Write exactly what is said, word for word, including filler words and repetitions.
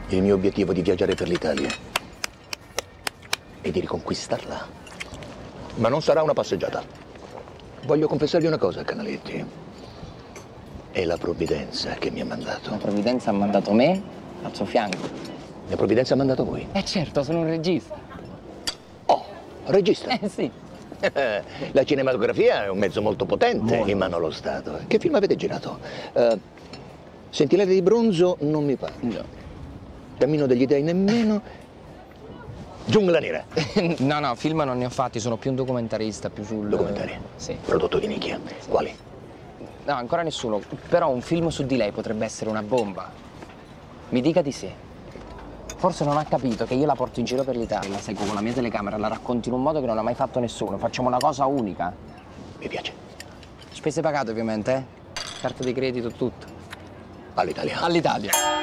Il mio obiettivo è di viaggiare per l'Italia e di riconquistarla. Ma non sarà una passeggiata. Voglio confessargli una cosa, Canaletti. È la provvidenza che mi ha mandato. La provvidenza ha mandato me al suo fianco. La provvidenza ha mandato voi? Eh certo, sono un regista. Oh, regista? Eh sì. La cinematografia è un mezzo molto potente Molto. in mano allo Stato. Che film avete girato? Uh, Sentinelle di bronzo non mi pare. No. Cammino degli dei nemmeno. Giungla nera. No, no, film non ne ho fatti, sono più un documentarista, più sul... Documentari? Sì. Prodotto di nicchia. Quali? No, ancora nessuno, però un film su di lei potrebbe essere una bomba. Mi dica di sì. Forse non ha capito che io la porto in giro per l'Italia, la seguo con la mia telecamera, la racconto in un modo che non ha mai fatto nessuno. Facciamo una cosa unica. Mi piace. Spese pagate ovviamente, eh? Carta di credito, tutto. All'Italia. All'Italia.